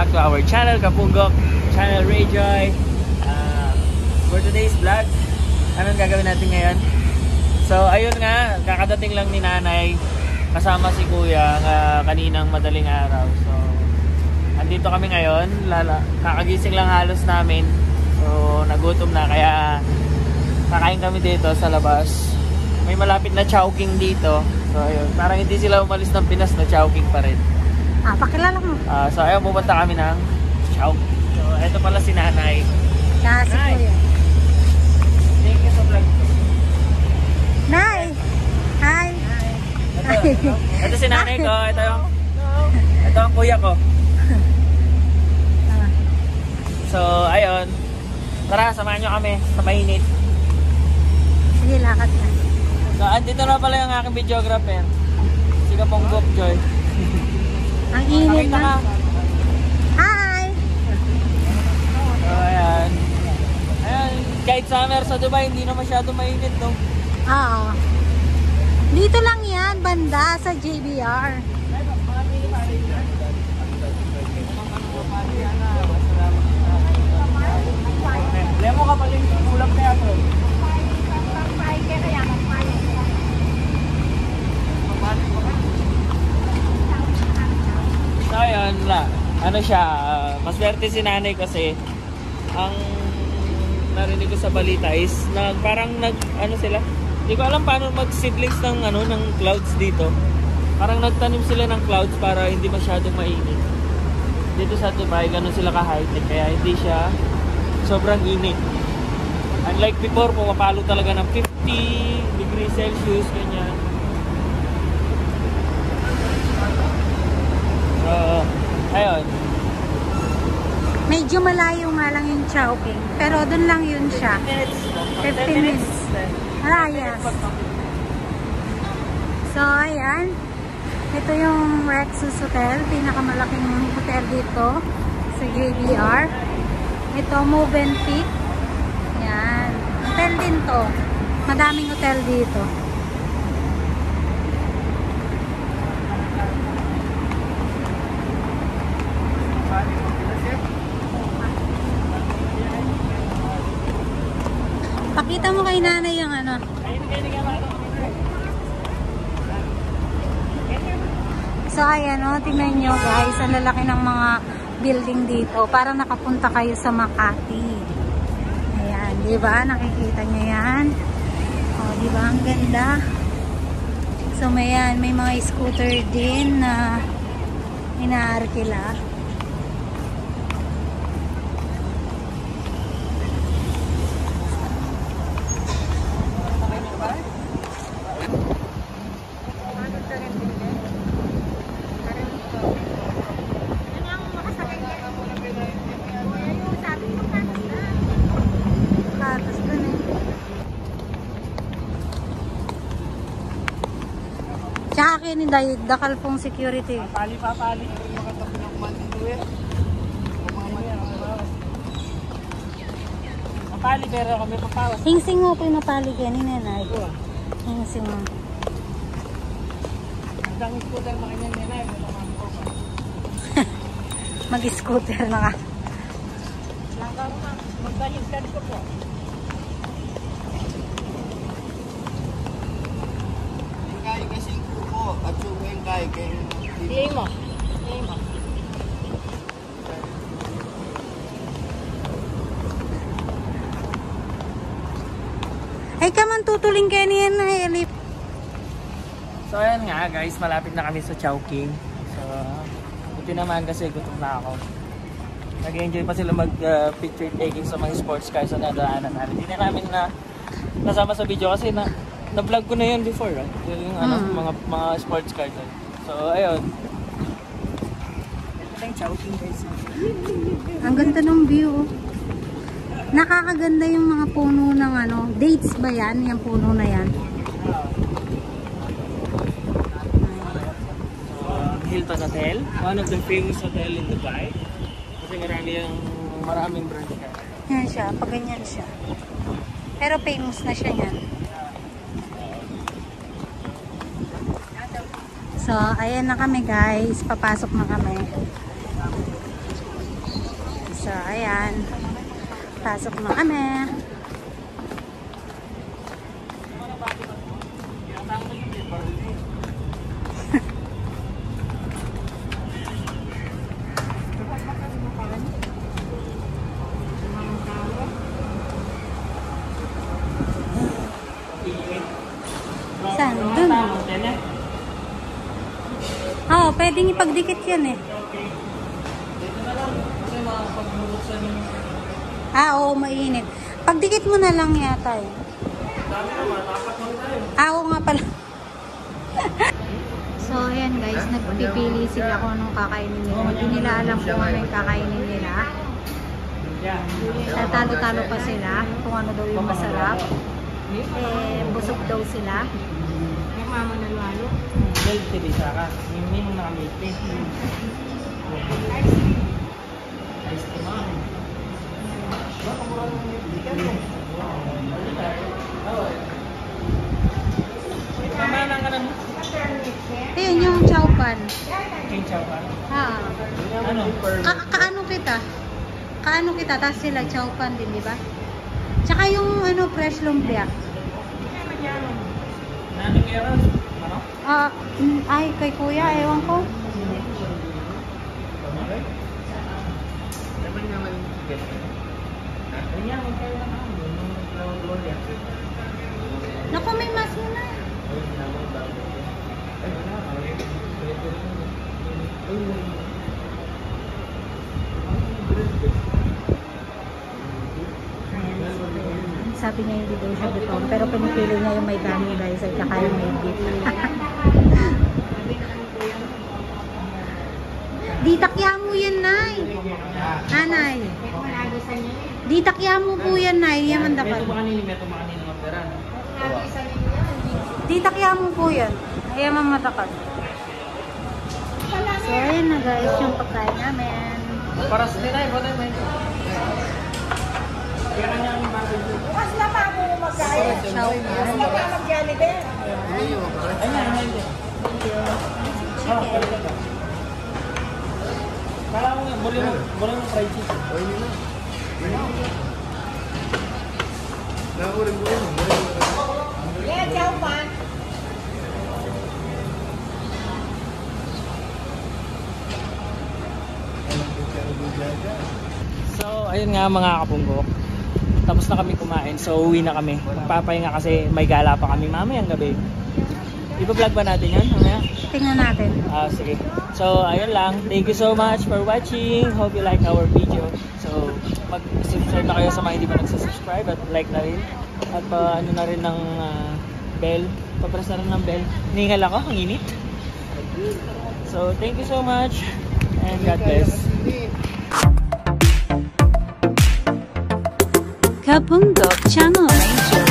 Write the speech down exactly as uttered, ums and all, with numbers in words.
back to our channel, Kapugok Channel Rayjoy. uh, For today's vlog, anong gagawin natin ngayon? So ayun nga, kakadating lang ni nanay kasama si kuya uh, kaninang madaling araw. So andito kami ngayon, lala, kakagising lang halos namin. So nagutom na, kaya kakain kami dito sa labas. May malapit na Chowking dito. So ayun, parang hindi sila umalis ng Pinas, na Chowking pa rin. Ah, pakilala mo. Uh, so ayun, pupunta kami ng Chowking. So eto pala si nanay. Kaya si Nay. kuya. Thank you sa vlog. Nay! Hi! Ito, ito, ito si nanay ko. Ito yung, ito ang kuya ko. So ayun, tara, samahan nyo kami sa mainit. Sige, lakad na. So andito na pala yung aking videographer, si Kapugok Joy. Ang init Pakita ka. na. Hi! So ayan. Ayan, kahit summer sa Dubai, hindi na masyado mainit, no? Oo. Dito lang yan, banda sa J B R. Lemo ka pala yung ulam kaya to. So ayan, la. Ano siya, uh, maswerte si nanay kasi ang narinig ko sa balita is nag, parang nag, ano sila, hindi ko alam paano mag-seedlings ng, ano, ng clouds dito. Parang nagtanim sila ng clouds para hindi masyadong mainit. Dito sa Dubai, ganun sila ka-high-tech, kaya hindi siya sobrang init. Unlike before, pumapalo talaga ng fifty degrees Celsius, ganyan. So, ayun. Medyo malayo nga lang yung Chowking, pero doon lang yun siya. fifteen minutes. Ah, yes. So, ayan. Ito yung Rexus Hotel, pinakamalaking hotel dito sa J B R. Ito, Movenpick. Yan. Hotel din to. Madaming hotel dito. Pakita mo kay nanay yung ano. So ayan o, tingnan nyo guys, ang lalaki ng mga building dito. Parang nakapunta kayo sa Makati. Ayan, di ba? Nakikita nyo yan. O, di ba? Ang ganda. So may, yan, may mga scooter din na inaarkila. Tsaka kini dahil dakal pong security. Papali, papali. Papali, pero kami papawas. Hingsing mo po yung napali kanina na. Hingsing mo. Hanggang scooter makinyan nila. Mag-scooter na ka. Langka mo ma. Magdayong study ko po. Kaya kasi po at suweng kaya kaya Iay mo. Iay mo. Ay ka man tutuling kayo niyan na Elip. So ayan nga guys, malapit na kami sa Chowking. So buti naman kasi gutom na ako. Nag-enjoy pa sila mag uh, picture taking sa mga sports cars na nadaanan namin. Hindi na namin na nasama sa video kasi na na-vlog ko na yun before, right? Yung ano, Hmm. mga mga sports cars. Right? So ayun. Ito yung Chowking guys. Ang ganda ng view. Nakakaganda yung mga puno ng ano. Dates ba yan? Yung puno na yan. Uh, Hilton Hotel, one of the famous hotel in Dubai. Kasi marami yung maraming branch ka. Yan siya. Pag ganyan siya. Pero famous na siya yan. So, ayan na kami guys. Papasok na kami. So, ayan. Pasok na kami. Saan? Dun. Oo, oh, pwedeng ipagdikit yan eh. Ah, oo, mainit. Pagdikit mo na lang yata eh. Ah, oo nga pala. So, ayan guys, nagpipili sila kung anong kakainin nila. Hindi nila alam kung ano yung kakainin nila. Tatalo-talo pa sila kung ano daw yung masarap. Eh, busog daw sila. Yung mama na lalo. Milk tea di saka. Yung minum na milk tea. Ice tea ma'am. Pamanan ka na mo? Ayun yung chowpan. Yung chowpan? Ha. Ano? Ka kaano kita? Kaano kita? Tapos sila chowpan din, di ba? Tsaka yung ano, fresh lumpia. Nanong kaya ano? Ah, mm, ay, kay kuya, ewan ko. Naku, may mas mo na. Sabi niya hindi daw siya gutom, pero pinipili niya yung may kanin guys, at saka yung may beef. Di takya mo yan, Nay. Nanay. Di takya mo po yan, Nay. Yaman dapat. Ito makanini, ito makanini ng peran. Di takya mo po yan. Ayaman matakad. So, ayan na guys, yung pagkain namin. Para sa nila, iba tayo may. Kaya kanya ang bagay dito. Mas na pa ako magkaya. Chow Mas na pa mag-Jollibee. Ay na, ay na. chicken. Kala ko nga, muli mo, muli mo fried chicken. Oh, yun na. Nakurin mo yun. Yeah, chow pan. So, ayun nga mga kabunggok. Tapos na kami kumain. So, uwi na kami. Magpapahinga kasi may gala pa kami mamayang gabi. Ipa-vlog ba natin yun? Mamaya? Tingnan natin. Ah, sige. So, ayun lang. Thank you so much for watching. Hope you like our video. So, mag-subscribe na kayo sa mga hindi pa nagsasubscribe at like na rin. At pa ano na rin ng uh, bell. Papress na rin ng bell. Ningal ako. Ang init. So, thank you so much. And God bless. Kabunggok Channel Ranger.